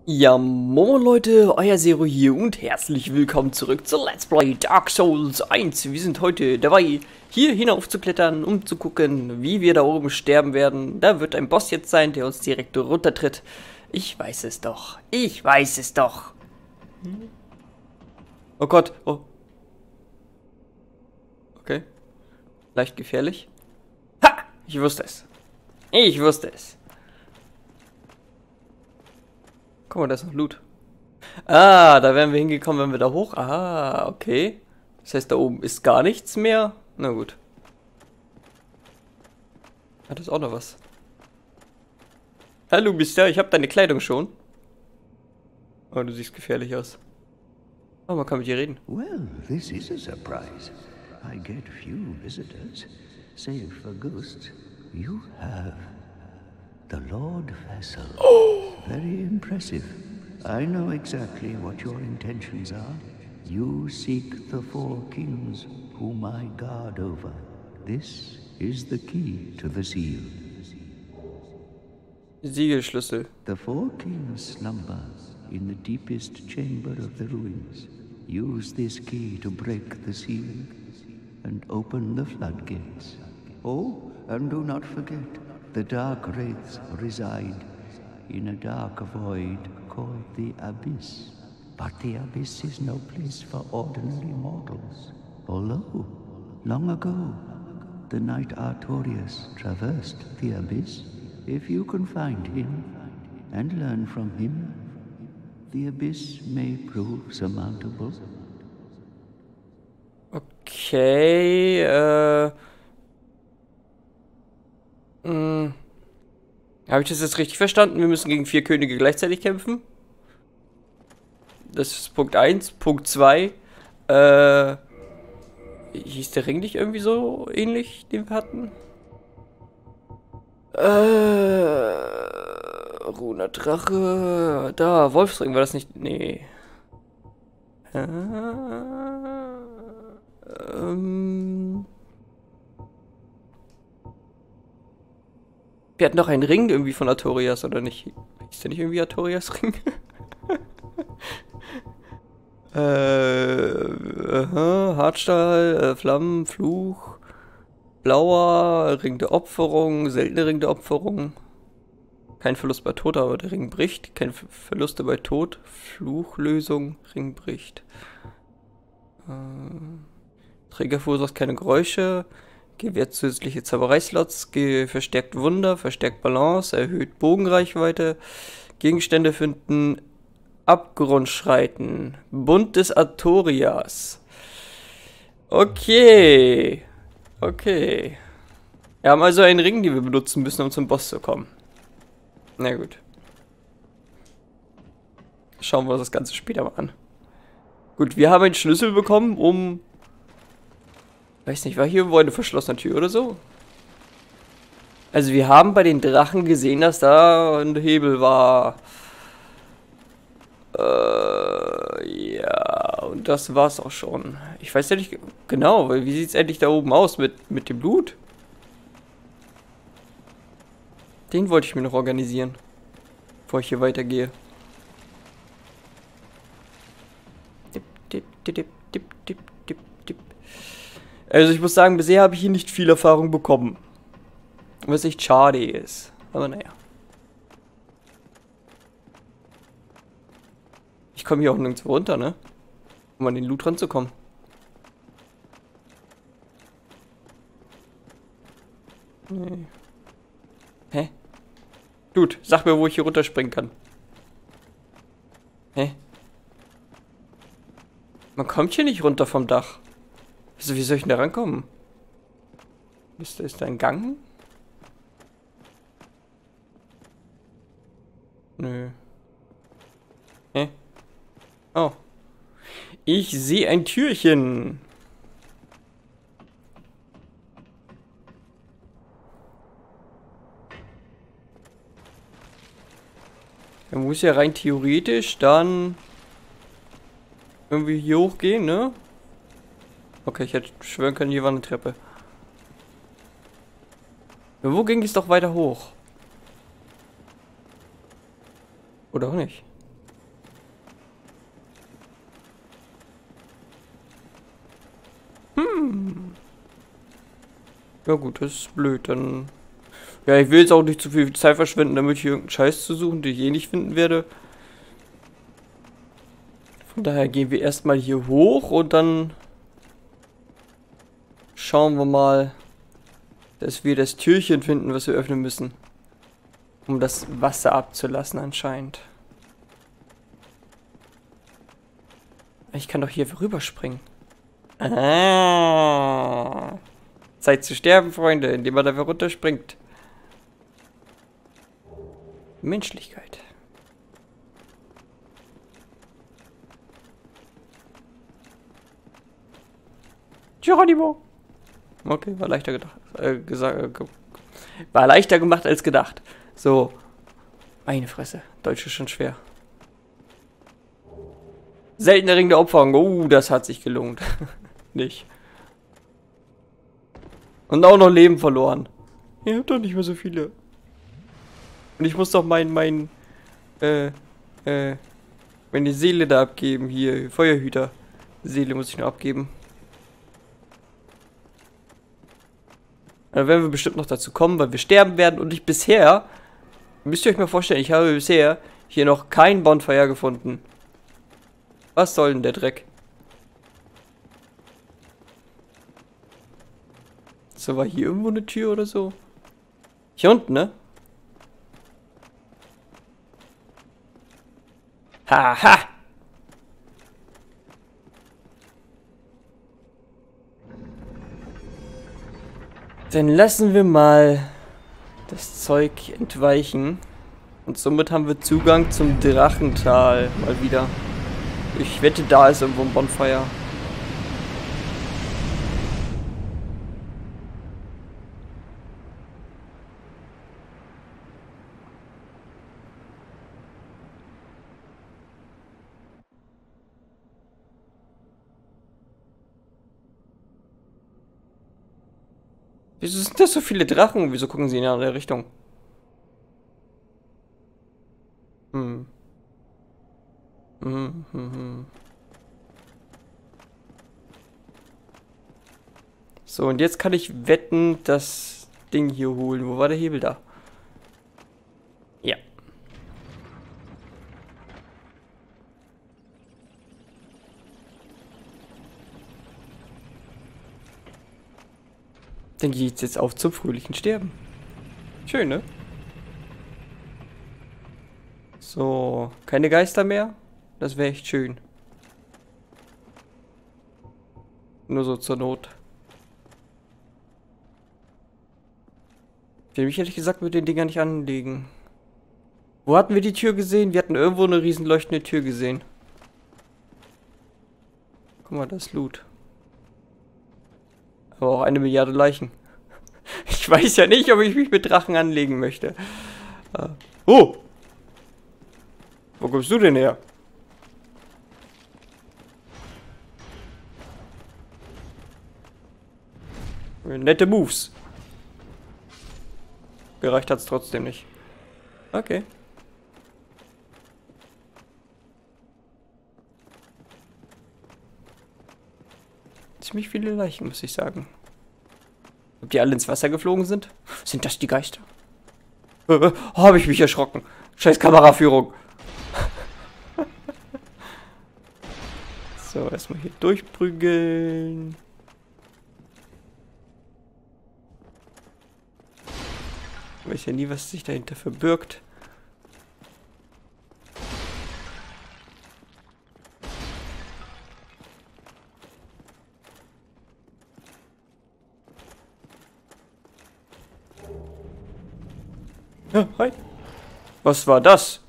Ja, moin Leute, euer Zero hier und herzlich willkommen zurück zu Let's Play Dark Souls 1. Wir sind heute dabei, hier hinaufzuklettern, um zu gucken, wie wir da oben sterben werden. Da wird ein Boss jetzt sein, der uns direkt runtertritt. Ich weiß es doch. Ich weiß es doch. Oh Gott. Oh. Okay. Leicht gefährlich. Ha! Ich wusste es. Ich wusste es. Guck mal, da ist noch Loot. Ah, da wären wir hingekommen, wenn wir da hoch. Ah, okay. Das heißt, da oben ist gar nichts mehr. Na gut. Hat das auch noch was? Hallo, Mister, ich habe deine Kleidung schon. Oh, du siehst gefährlich aus. Oh, man kann mit dir reden. Well, this is a surprise. I get few visitors. Save for ghosts. You have the Lord Vessel. Very impressive. I know exactly what your intentions are. You seek the four kings whom I guard over. This is the key to the seal. Siegelschlüssel. The four kings slumber in the deepest chamber of the ruins. Use this key to break the seal and open the floodgates. Oh, and do not forget, the dark wraiths reside in a dark void called the Abyss. But the Abyss is no place for ordinary mortals. Although, long ago, the knight Artorias traversed the Abyss. If you can find him and learn from him, the Abyss may prove surmountable. Okay, habe ich das jetzt richtig verstanden? Wir müssen gegen 4 Könige gleichzeitig kämpfen? Das ist Punkt 1. Punkt 2. Hieß der Ring nicht irgendwie so ähnlich, den wir hatten? Runer Drache. Da, Wolfsring, war das nicht? Nee. Wir hatten noch einen Ring irgendwie von Artorias, oder nicht? Ist der nicht irgendwie Artorias Ring? Hartstahl, Flammen, Fluch, blauer Ring der Opferung, seltener Ring der Opferung. Kein Verlust bei Tod, aber der Ring bricht. Kein Verluste bei Tod. Fluchlösung, Ring bricht. Träger verursacht keine Geräusche. Gewährt zusätzliche Zaubereislots. Verstärkt Wunder, verstärkt Balance, erhöht Bogenreichweite. Gegenstände finden. Abgrund schreiten. Bund des Artorias. Okay. Okay. Wir haben also einen Ring, den wir benutzen müssen, um zum Boss zu kommen. Na gut. Schauen wir uns das Ganze später mal an. Gut, wir haben einen Schlüssel bekommen, um... Weiß nicht, war hier irgendwo eine verschlossene Tür oder so? Also wir haben bei den Drachen gesehen, dass da ein Hebel war. Ja, und das war's auch schon. Ich weiß ja nicht genau, weil wie sieht's endlich da oben aus mit dem Blut? Den wollte ich mir noch organisieren, bevor ich hier weitergehe. Dip, dip, dip, dip, dip, dip, dip. Also ich muss sagen, bisher habe ich hier nicht viel Erfahrung bekommen. Was echt schade ist. Aber naja. Ich komme hier auch nirgendwo runter, ne? Um an den Loot ranzukommen. Nee. Hä? Dude, sag mir, wo ich hier runterspringen kann. Hä? Man kommt hier nicht runter vom Dach. Also, wie soll ich denn da rankommen? Ist da ein Gang? Nö. Hä? Oh. Ich sehe ein Türchen. Er muss ja rein theoretisch dann irgendwie hier hochgehen, ne? Okay, ich hätte schwören können, hier war eine Treppe. Wo ging es doch weiter hoch? Oder auch nicht? Ja gut, das ist blöd. Dann. Ja, ich will jetzt auch nicht zu viel Zeit verschwenden, damit ich irgendeinen Scheiß zu suchen, den ich eh nicht finden werde. Von daher gehen wir erstmal hier hoch und dann schauen wir mal, dass wir das Türchen finden, was wir öffnen müssen. Um das Wasser abzulassen anscheinend. Ich kann doch hier rüberspringen. Ah. Zeit zu sterben, Freunde, indem man dafür runterspringt. Menschlichkeit. Geronimo. Okay, war leichter gedacht. War leichter gemacht als gedacht. So. Meine Fresse. Deutsch ist schon schwer. Seltener Ring der Opferung. Oh, das hat sich gelohnt. Nicht. Und auch noch Leben verloren. Ihr habt doch nicht mehr so viele. Und ich muss doch meine Seele da abgeben. Hier, Feuerhüter. Seele muss ich nur abgeben. Dann werden wir bestimmt noch dazu kommen, weil wir sterben werden. Und ich bisher, müsst ihr euch mal vorstellen, ich habe bisher hier noch kein Bonfire gefunden. Was soll denn der Dreck? So, war hier irgendwo eine Tür oder so? Hier unten, ne? Haha! Dann lassen wir mal das Zeug entweichen. Und somit haben wir Zugang zum Drachental mal wieder. Ich wette, da ist irgendwo ein Bonfire. Wieso sind das so viele Drachen? Wieso gucken sie in eine andere Richtung? Hm. So, und jetzt kann ich wetten, das Ding hier holen. Wo war der Hebel da? Ja. Dann geht's jetzt auf zum fröhlichen Sterben. Schön, ne? So, keine Geister mehr? Das wäre echt schön. Nur so zur Not. Ich will mich ehrlich gesagt mit den Dingern nicht anlegen. Wo hatten wir die Tür gesehen? Wir hatten irgendwo eine riesen leuchtende Tür gesehen. Guck mal, das ist Loot. Aber auch 1 Milliarde Leichen. Ich weiß ja nicht, ob ich mich mit Drachen anlegen möchte. Oh! Wo kommst du denn her? Nette Moves. Gereicht hat's trotzdem nicht. Okay. Ziemlich viele Leichen, muss ich sagen. Ob die alle ins Wasser geflogen sind? Sind das die Geister? Habe ich mich erschrocken. Scheiß Kameraführung. So, erstmal hier durchprügeln. Ich weiß ja nie, was sich dahinter verbirgt. Ja, hi. Was war das?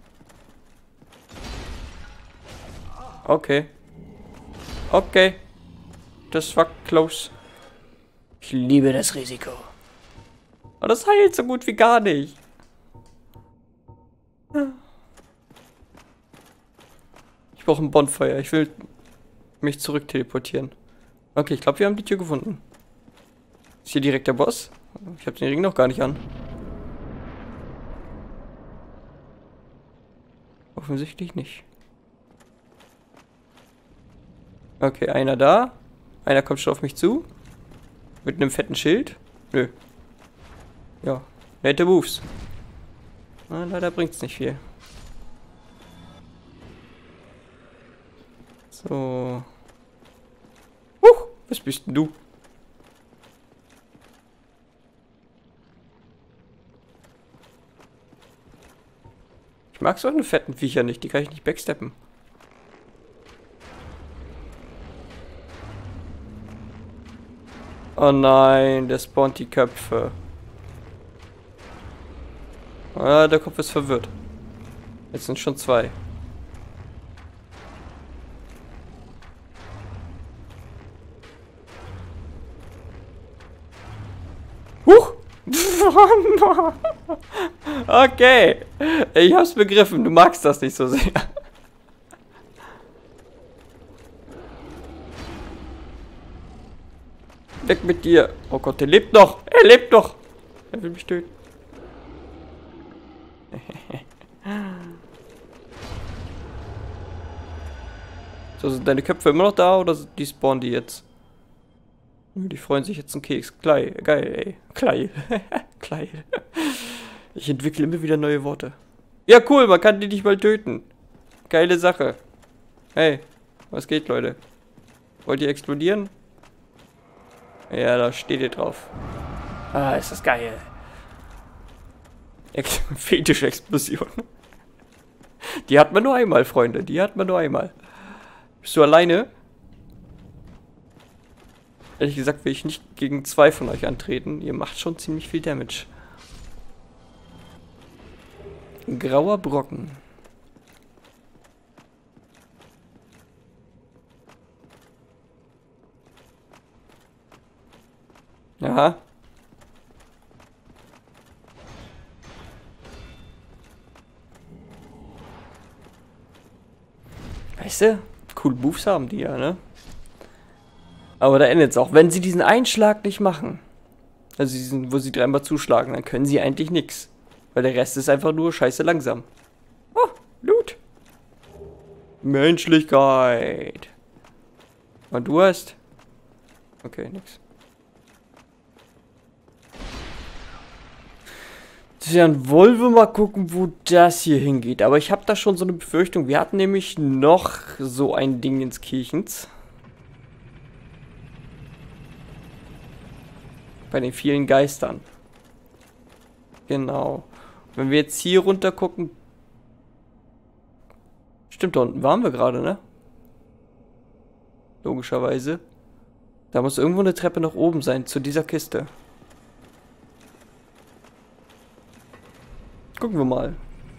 Okay. Okay. Das war close. Ich liebe das Risiko. Aber das heilt so gut wie gar nicht. Ich brauche ein Bonfire. Ich will mich zurück teleportieren. Okay, ich glaube, wir haben die Tür gefunden. Ist hier direkt der Boss? Ich habe den Ring noch gar nicht an. Offensichtlich nicht. Okay, einer da. Einer kommt schon auf mich zu. Mit einem fetten Schild. Nö. Ja. Nette Moves. Na, leider bringt's nicht viel. So. Was bist denn du? Ich mag so eine fetten Viecher nicht, die kann ich nicht backsteppen. Oh nein, der spawnt die Köpfe. Ah, der Kopf ist verwirrt. Jetzt sind schon 2. Huch! Okay. Ich hab's begriffen. Du magst das nicht so sehr. Weg mit dir. Oh Gott, er lebt noch. Er lebt noch. Er will mich töten. So, sind deine Köpfe immer noch da oder die spawnen die jetzt? Die freuen sich jetzt einen Keks. Geil, ey. Kleil. Kleil. Ich entwickle immer wieder neue Worte. Ja, cool, man kann die nicht mal töten. Geile Sache. Hey, was geht, Leute? Wollt ihr explodieren? Ja, da steht ihr drauf. Ah, ist das geil. Fetische Explosion. Die hat man nur einmal, Freunde. Die hat man nur einmal. Bist du alleine? Ehrlich gesagt will ich nicht gegen 2 von euch antreten. Ihr macht schon ziemlich viel Damage. Grauer Brocken. Aha. Weißt du, cool Moves haben die ja, ne? Aber da endet es auch. Wenn sie diesen Einschlag nicht machen, also diesen, wo sie 3-mal zuschlagen, dann können sie eigentlich nichts. Weil der Rest ist einfach nur scheiße langsam. Oh, Loot. Menschlichkeit. Und du hast? Okay, nix. Tja, dann wollen wir mal gucken, wo das hier hingeht. Aber ich habe da schon so eine Befürchtung. Wir hatten nämlich noch so ein Ding ins Kirchens. Bei den vielen Geistern. Genau. Wenn wir jetzt hier runter gucken. Stimmt, da unten waren wir gerade, ne? Logischerweise. Da muss irgendwo eine Treppe nach oben sein, zu dieser Kiste. Gucken wir mal.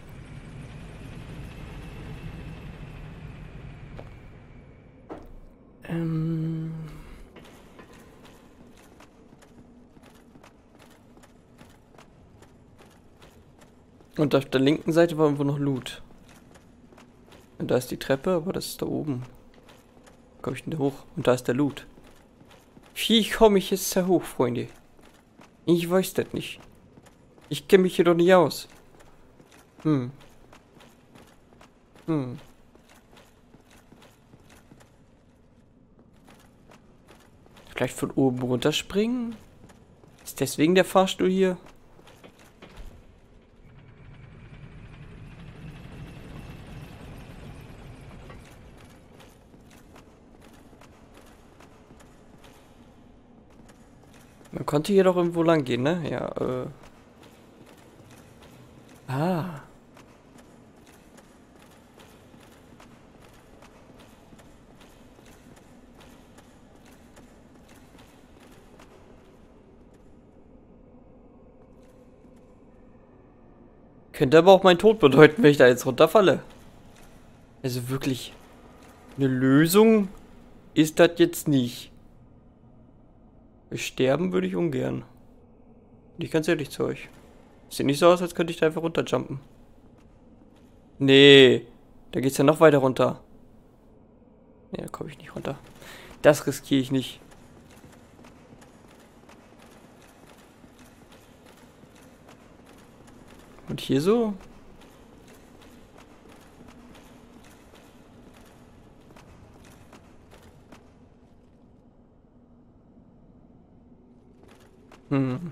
Und auf der linken Seite war irgendwo noch Loot. Und da ist die Treppe, aber das ist da oben. Komme ich denn da hoch? Und da ist der Loot. Wie komme ich jetzt da hoch, Freunde? Ich weiß das nicht. Ich kenne mich hier doch nicht aus. Vielleicht von oben runterspringen? Ist deswegen der Fahrstuhl hier? Man konnte hier doch irgendwo lang gehen, ne? Ja, Ah. Könnte aber auch mein Tod bedeuten, wenn ich da jetzt runterfalle. Also wirklich, eine Lösung ist das jetzt nicht. Sterben würde ich ungern. Bin ich ganz ehrlich zu euch. Sieht nicht so aus, als könnte ich da einfach runterjumpen. Nee, da geht's ja noch weiter runter. Nee, da komme ich nicht runter. Das riskiere ich nicht. Und hier so? Hm.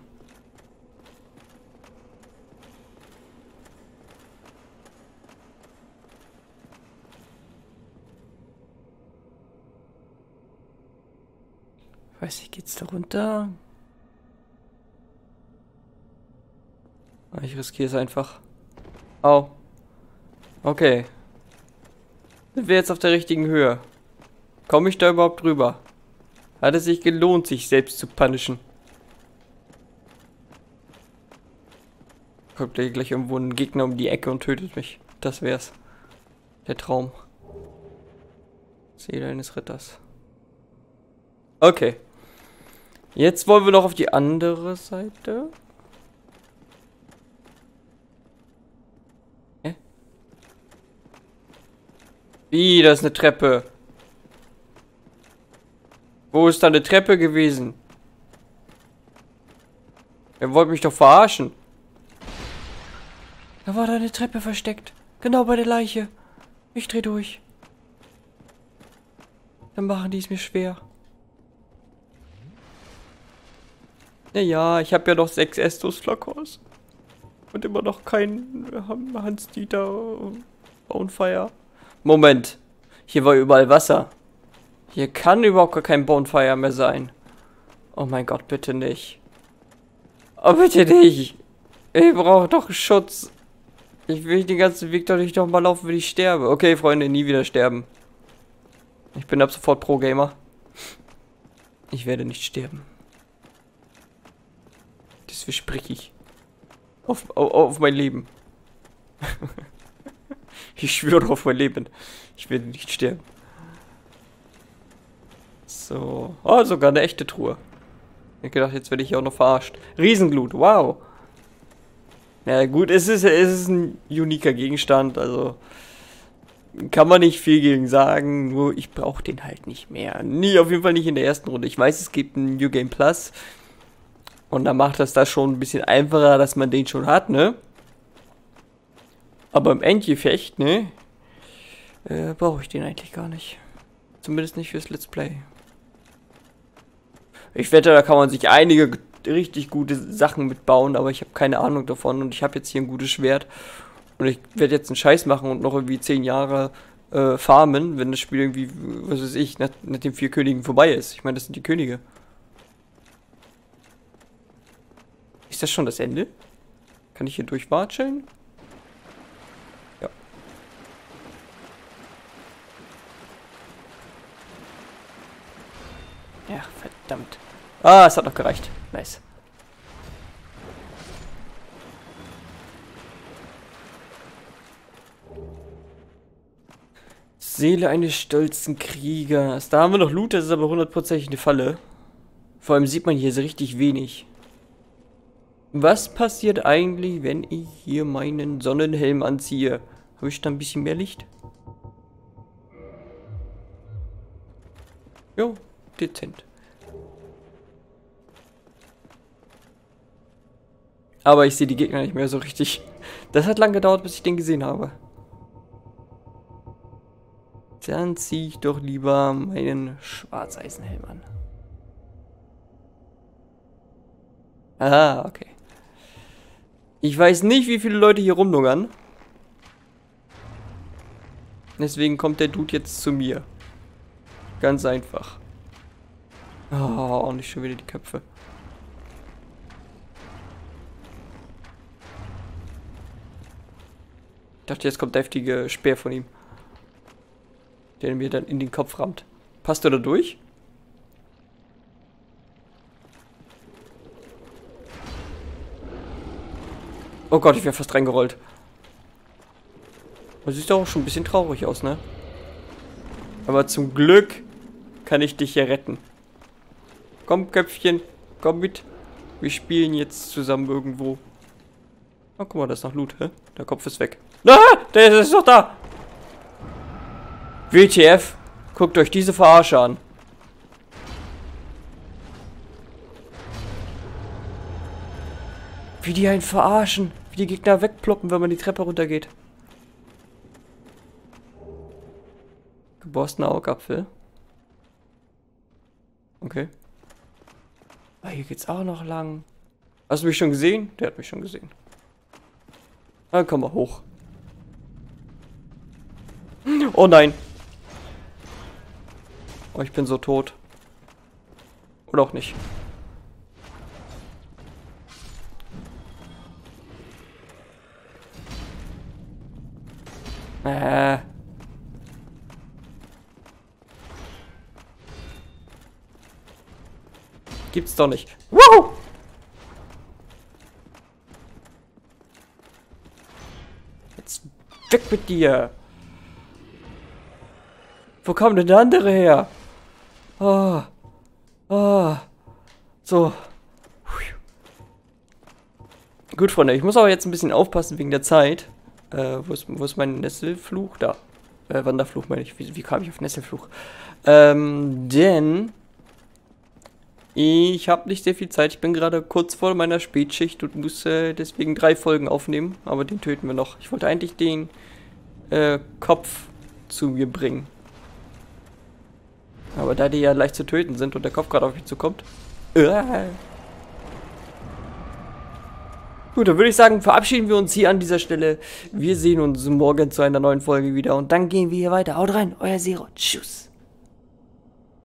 Weiß ich, geht's da runter? Ich riskiere es einfach. Au. Okay. Sind wir jetzt auf der richtigen Höhe? Komme ich da überhaupt drüber? Hat es sich gelohnt, sich selbst zu punishen? Kommt gleich irgendwo ein Gegner um die Ecke und tötet mich. Das wär's. Der Traum. Seele eines Ritters. Okay. Jetzt wollen wir noch auf die andere Seite. Hä? Wie, da ist eine Treppe. Wo ist da eine Treppe gewesen? Er wollte mich doch verarschen. Da war da eine Treppe versteckt. Genau bei der Leiche. Ich dreh durch. Dann machen die es mir schwer. Naja, ich habe ja noch 6 Estus-Flakons. Und immer noch kein Hans-Dieter Bonfire. Moment. Hier war überall Wasser. Hier kann überhaupt gar kein Bonfire mehr sein. Oh mein Gott, bitte nicht. Oh, bitte nicht. Ich brauche doch Schutz. Ich will den ganzen Weg doch nicht nochmal laufen, wenn ich sterbe. Okay, Freunde, nie wieder sterben. Ich bin ab sofort Pro-Gamer. Ich werde nicht sterben. Das verspreche ich. Auf mein Leben. Ich schwöre auf mein Leben. Ich werde nicht sterben. So. Oh, sogar eine echte Truhe. Ich hab gedacht, jetzt werde ich hier auch noch verarscht. Riesenglut, wow. Ja gut, es ist ein uniker Gegenstand, also kann man nicht viel gegen sagen, nur ich brauche den halt nicht mehr. Nie, auf jeden Fall nicht in der ersten Runde. Ich weiß, es gibt ein New Game Plus und da macht das schon ein bisschen einfacher, dass man den schon hat, ne? Aber im Endgefecht, ne? Brauche ich den eigentlich gar nicht. Zumindest nicht fürs Let's Play. Ich wette, da kann man sich einige richtig gute Sachen mitbauen, aber ich habe keine Ahnung davon und ich habe jetzt hier ein gutes Schwert und ich werde jetzt einen Scheiß machen und noch irgendwie 10 Jahre farmen, wenn das Spiel irgendwie, was weiß ich, nach den 4 Königen vorbei ist. Ich meine, das sind die Könige. Ist das schon das Ende? Kann ich hier durchwatscheln? Ja. Ja, verdammt. Ah, es hat noch gereicht. Nice. Seele eines stolzen Kriegers. Da haben wir noch Loot, das ist aber 100%ig eine Falle. Vor allem sieht man hier so richtig wenig. Was passiert eigentlich, wenn ich hier meinen Sonnenhelm anziehe? Habe ich da ein bisschen mehr Licht? Jo, dezent. Aber ich sehe die Gegner nicht mehr so richtig. Das hat lang gedauert, bis ich den gesehen habe. Dann ziehe ich doch lieber meinen Schwarzeisenhelm an. Ah, okay. Ich weiß nicht, wie viele Leute hier rumlungern. Deswegen kommt der Dude jetzt zu mir. Ganz einfach. Oh, nicht schon wieder die Köpfe. Ich dachte, jetzt kommt der heftige Speer von ihm. Der mir dann in den Kopf rammt. Passt du da durch? Oh Gott, ich wäre fast reingerollt. Das sieht doch auch schon ein bisschen traurig aus, ne? Aber zum Glück kann ich dich hier retten. Komm, Köpfchen, komm mit. Wir spielen jetzt zusammen irgendwo. Oh, guck mal, da ist noch Loot, hä? Der Kopf ist weg. Ah, der ist doch da! WTF? Guckt euch diese Verarsche an. Wie die einen verarschen. Wie die Gegner wegploppen, wenn man die Treppe runtergeht. Geborstener Augapfel. Okay. Ah, hier geht's auch noch lang. Hast du mich schon gesehen? Der hat mich schon gesehen. Dann komm mal hoch. Oh nein. Oh, ich bin so tot. Oder auch nicht. Gibt's doch nicht. Woohoo! Jetzt weg mit dir. Wo kommt denn der andere her? Oh. Oh. So. Gut, Freunde, ich muss aber jetzt ein bisschen aufpassen wegen der Zeit. Wo ist mein Nesselfluch? Da. Wanderfluch meine ich. Wie kam ich auf Nesselfluch? Denn ich habe nicht sehr viel Zeit. Ich bin gerade kurz vor meiner Spätschicht und muss deswegen 3 Folgen aufnehmen. Aber den töten wir noch. Ich wollte eigentlich den Kopf zu mir bringen. Aber da die ja leicht zu töten sind und der Kopf gerade auf mich zukommt. Gut, dann würde ich sagen, verabschieden wir uns hier an dieser Stelle. Wir sehen uns morgen zu einer neuen Folge wieder und dann gehen wir hier weiter. Haut rein, euer Zero. Tschüss.